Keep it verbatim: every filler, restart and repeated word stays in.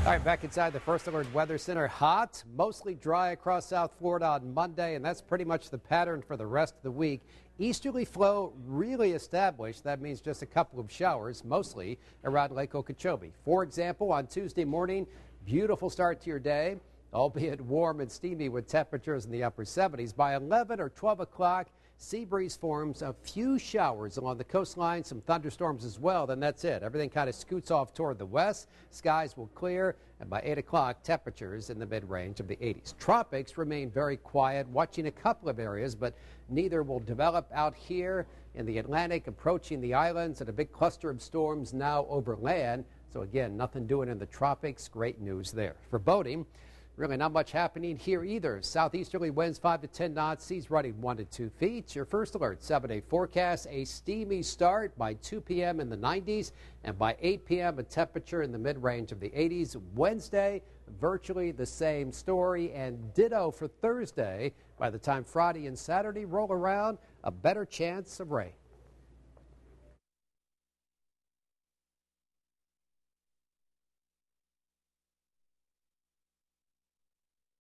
All right, back inside the First Alert Weather Center. Hot, mostly dry across South Florida on Monday, and that's pretty much the pattern for the rest of the week. Easterly flow really established. That means just a couple of showers, mostly around Lake Okeechobee. For example, on Tuesday morning, beautiful start to your day, albeit warm and steamy with temperatures in the upper seventies. By eleven or twelve o'clock, sea breeze forms, a few showers along the coastline, some thunderstorms as well. Then that's it. Everything kind of scoots off toward the west. Skies will clear, and by eight o'clock, temperatures in the mid-range of the eighties. Tropics remain very quiet, watching a couple of areas, but neither will develop out here in the Atlantic, approaching the islands, and a big cluster of storms now over land. So again, nothing doing in the tropics. Great news there. For boating, really not much happening here either. Southeasterly winds five to ten knots, seas running one to two feet. Your First Alert seven-day forecast, a steamy start by two p m in the nineties, and by eight p m a temperature in the mid-range of the eighties. Wednesday, virtually the same story, and ditto for Thursday. By the time Friday and Saturday roll around, a better chance of rain.